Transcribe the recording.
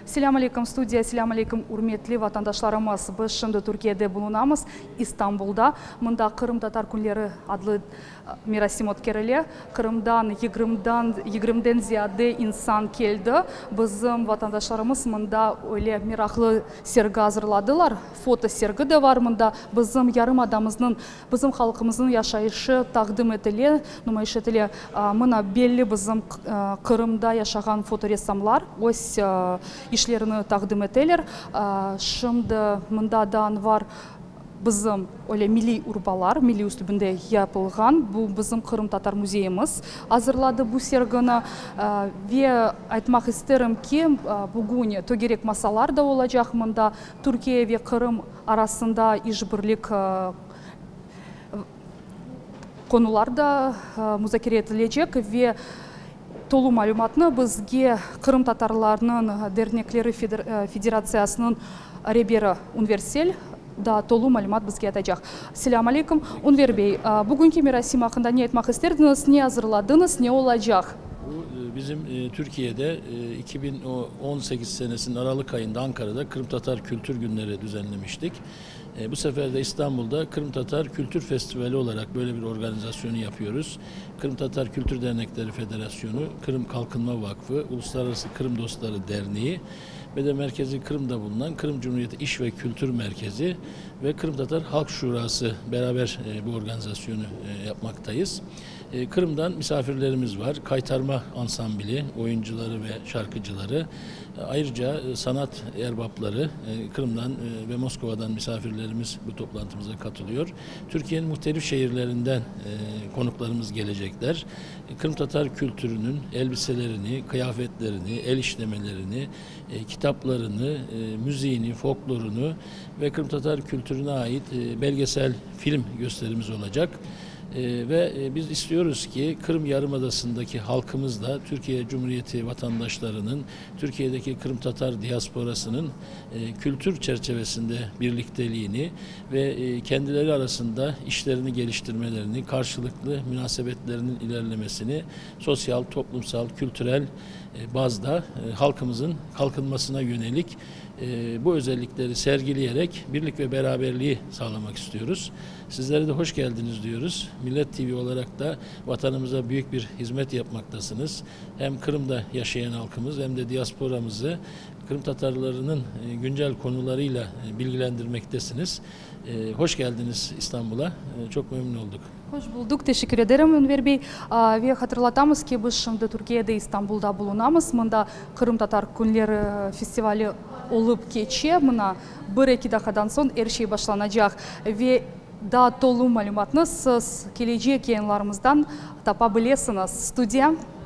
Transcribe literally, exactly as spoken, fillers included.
Selam aleyküm stüdya, selam aleyküm urmetli vatandaşlarımız. Biz şimdi Türkiye'de bulunamız, İstanbul'da. Mında Kırım Tatar Günleri adlı merasim ötkürülüyor. Kırım'dan yigirmeden ziyade insan geldi. Bizim vatandaşlarımız mında öyle meraklı sergi hazırladılar. Foto sergi de var mında. Bizim yarım adamımızın, bizim halkımızın yaşayışı takdim ediliyor, nümayiş ediliyor. Mına belli bizim Kırım'da yaşayan fotoressamlar öz işlerini takdim ettiler. Şimdi mındadan var bizim öyle milli urbalar, milli üslubunda yapılgan. Bu bizim Kırım Tatar Müzeyimiz hazırladı bu sergini ve aytmak isterim ki bugün tögerek masalar da olacak mında. Türkiye ve Kırım arasında işbirlik konularda müzakere edilecek ve tolu malumatını bizge Kırım Tatarlarının Dernekleri Federasyasının rehberi Universal da tolu malumat bizge atacak. Selam aleyküm. Unver Bey, bugünkü merasim hakkında ne etmek isterdiniz, ne hazırladınız, ne olacak? Bu bizim e, Türkiye'de e, iki bin on sekiz senesinin Aralık ayında Ankara'da Kırım Tatar Kültür Günleri düzenlemiştik. E, bu sefer de İstanbul'da Kırım Tatar Kültür Festivali olarak böyle bir organizasyonu yapıyoruz. Kırım Tatar Kültür Dernekleri Federasyonu, Kırım Kalkınma Vakfı, Uluslararası Kırım Dostları Derneği ve de merkezi Kırım'da bulunan Kırım Cumhuriyeti İş ve Kültür Merkezi ve Kırım Tatar Halk Şurası beraber e, bu organizasyonu e, yapmaktayız. E, Kırım'dan misafirlerimiz var. Kaytarma ansambili, oyuncuları ve şarkıcıları. E, ayrıca e, sanat erbapları e, Kırım'dan e, ve Moskova'dan misafirlerimiz bu toplantımıza katılıyor. Türkiye'nin muhtelif şehirlerinden e, konuklarımız gelecekler. E, Kırım Tatar kültürünün elbiselerini, kıyafetlerini, el işlemelerini, e, kitaplarını, e, müziğini, folklorunu ve Kırım Tatar kültürüne ait e, belgesel film gösterimiz olacak. Ee, ve e, biz istiyoruz ki Kırım Yarımadası'ndaki halkımız da Türkiye Cumhuriyeti vatandaşlarının, Türkiye'deki Kırım Tatar diasporasının e, kültür çerçevesinde birlikteliğini ve e, kendileri arasında işlerini geliştirmelerini, karşılıklı münasebetlerinin ilerlemesini sosyal, toplumsal, kültürel e, bazda e, halkımızın kalkınmasına yönelik e, bu özellikleri sergileyerek birlik ve beraberliği sağlamak istiyoruz. Sizlere de hoş geldiniz diyoruz. Millet T V olarak da vatanımıza büyük bir hizmet yapmaktasınız. Hem Kırım'da yaşayan halkımız hem de diasporamızı Kırım Tatarlarının güncel konularıyla bilgilendirmektesiniz. Hoş geldiniz İstanbul'a. Çok memnun olduk. Hoş bulduk. Teşekkür ederim Unver Bey. Ve hatırlatamız ki biz şimdi Türkiye'de İstanbul'da bulunamız. Mında Kırım Tatar Günleri Festivali olup geçiyor. Mına bir iki dakikadan sonra her şey başlanacak ve daha dolu malumatını siz gelecek yayınlarımızdan tapabilirsiniz. Stüdya.